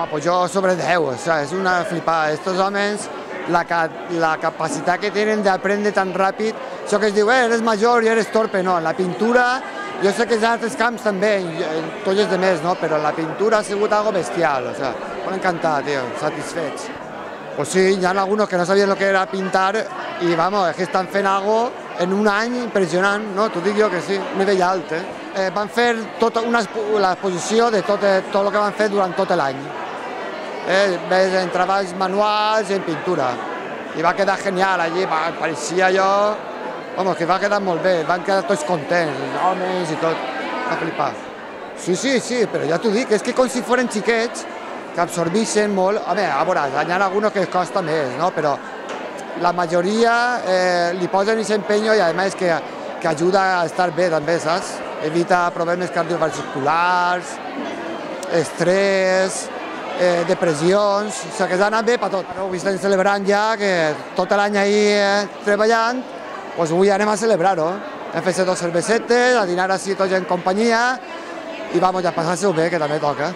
pues jo sobre 10, o sea, és una flipada. Estos homes, la capacitat que tenen d'aprendre tan ràpid, això que es diu, eres major i eres torpe, no, la pintura, jo sé que en altres camps també, en tots els demés, no, però la pintura ha sigut algo bestial, o sea, m'ha encantat, tio, satisfets. Pues sí, hi ha algunos que no sabien lo que era pintar i, vamos, es que estan fent algo en un any impressionant, no? T'ho dic jo que sí, un nivell alt, van fer tota l'exposició de tot el que van fer durant tot l'any. Ves en treballs manuals i en pintura. I va quedar genial allí, pareixia allò... Vamos, que va quedar molt bé, van quedar tots contents, els homes i tot, va flipar. Sí, però ja t'ho dic, és que com si foren xiquets, que absorbeixen molt... A veure, hi ha alguns que es costa més, no? Però la majoria li posen aquest empeño i a més que ajuda a estar bé també, saps? Evita problemes cardiovasculars, estrès, depressions, o sigui que s'ha anat bé per tot. Avui estem celebrant ja que tot l'any ahir treballant, doncs avui anem a celebrar-ho. Hem fet 2 cervesetes, a dinar així tots en companyia i vamos a passar-se-ho bé, que també toca.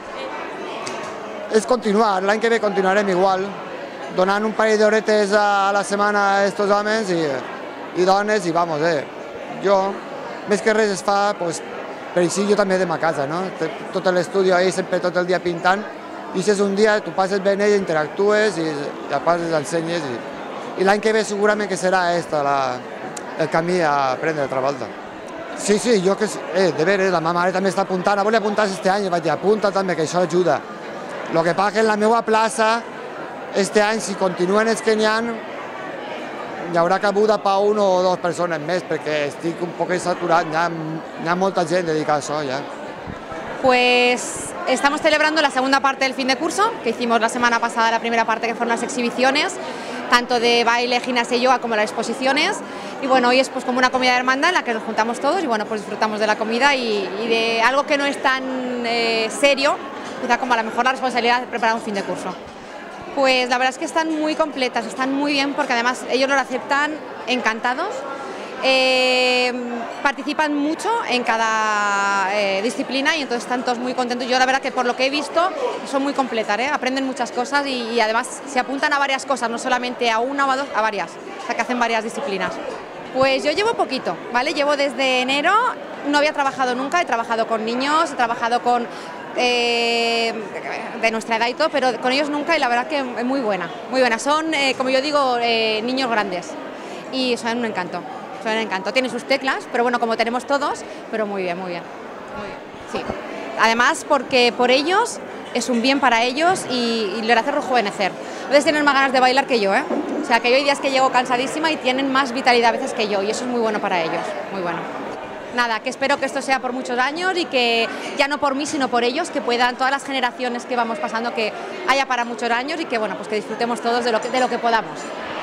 És continuar, l'any que ve continuarem igual, donant un parell d'horetes a la setmana a aquests homes i dones i vamos, jo, més que res es fa, per així jo també de ma casa, no? Tot l'estudi ahí, sempre tot el dia pintant, i si és un dia, tu passes ben ell, interactues i a part els ensenyes i l'any que ve segurament que serà el camí a aprendre altra volta. Sí, jo que de veres, la meva mare també està apuntant, volia apuntar aquest any, i vaig dir, apunta també, que això ajuda. El que passa que en la meva plaça, aquest any, si continuen els que n'hi ha, hi haurà cabuda per 1 o 2 persones més, perquè estic un poc saturat, hi ha molta gent dedicada a això ja. Pues estamos celebrando la segunda parte del fin de curso, que hicimos la semana pasada, la primera parte que fueron las exhibiciones, tanto de baile, gimnasia y yoga como las exposiciones. Y bueno, hoy es pues como una comida de hermandad en la que nos juntamos todos y bueno, pues disfrutamos de la comida y de algo que no es tan serio, quizá como a lo mejor la responsabilidad de preparar un fin de curso. Pues la verdad es que están muy completas, están muy bien porque además ellos lo aceptan encantados. Participan mucho en cada disciplina y entonces están todos muy contentos. Yo la verdad que por lo que he visto son muy completas, aprenden muchas cosas y además se apuntan a varias cosas, no solamente a una o a 2, a varias, o sea que hacen varias disciplinas. Pues yo llevo poquito, ¿vale? Llevo desde enero, no había trabajado nunca, he trabajado con niños, he trabajado con de nuestra edad y todo, pero con ellos nunca y la verdad que es muy buena, muy buena. Son, como yo digo, niños grandes y son un encanto. Son un encanto. Tienen sus teclas, pero bueno, como tenemos todos, pero muy bien, muy bien. Sí. Además, porque por ellos es un bien para ellos y les hace rejuvenecer. A veces tienen más ganas de bailar que yo, O sea, que yo hay días que llego cansadísima y tienen más vitalidad a veces que yo y eso es muy bueno para ellos, muy bueno. Nada, que espero que esto sea por muchos años y que ya no por mí, sino por ellos, que puedan, todas las generaciones que vamos pasando, que haya para muchos años y que bueno, pues que disfrutemos todos de lo que podamos.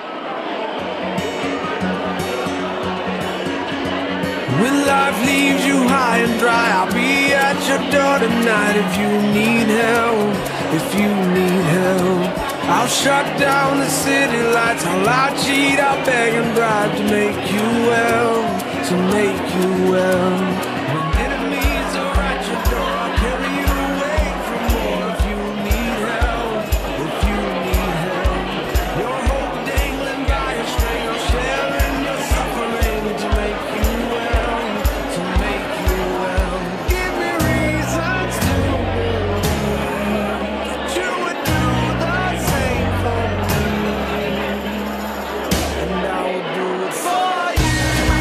When life leaves you high and dry, I'll be at your door tonight if you need help, I'll shut down the city lights, I'll lie, cheat, I'll beg and bribe to make you well, When enemies are at your door, I'll carry you away from more if you need help, Your hope dangling by a string, I'll share in your suffering to make you well, Give me reasons to believe that you would do the same for me, and I will do it for you.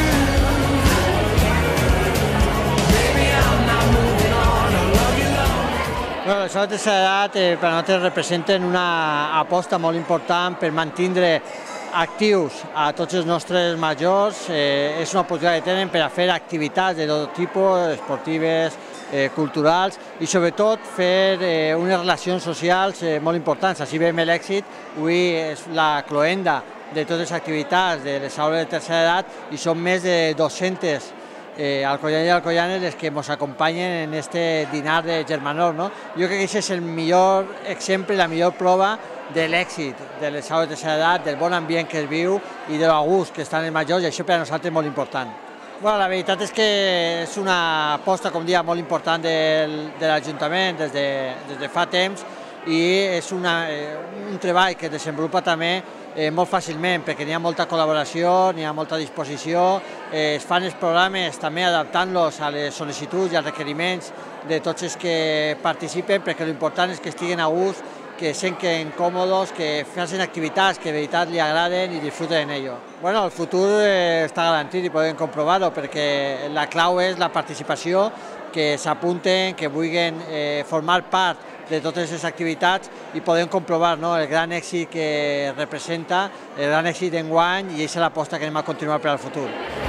Bueno, les hores de tercera edat per a nosaltres representen una aposta molt important per mantenir actius a tots els nostres majors. És una oportunitat que tenen per a fer activitats de tot tipus, esportives, culturals i sobretot fer unes relacions socials molt importants. Així veiem l'èxit. Avui és la cloenda de totes les activitats de les aules de tercera edat i són més de 200 alcoyanes i alcoyanes les que ens acompanyen en este dinar de germanor. Jo crec que aquest és el millor exemple, la millor prova de l'èxit de les aules de tercera edat, del bon ambient que es viu i de l'agust que estan els majors, i això per a nosaltres és molt important. La veritat és que és una aposta, com dia, molt important de l'Ajuntament des de fa temps. i és un treball que es desenvolupa també molt fàcilment, perquè n'hi ha molta col·laboració, n'hi ha molta disposició, es fan els programes també adaptant-los a les sol·licituds i als requeriments de tots els que participen, perquè l'important és que estiguen a gust, que se senten còmodes, que facin activitats que de veritat li agraden i disfruten en ello. Bueno, el futur està garantit i podem comprovar-ho, perquè la clau és la participació, que s'apunten, que vulguin formar part de totes les activitats i podem comprovar el gran èxit que representa, el gran èxit d'enguany, i aquesta és l'aposta que anem a continuar per al futur.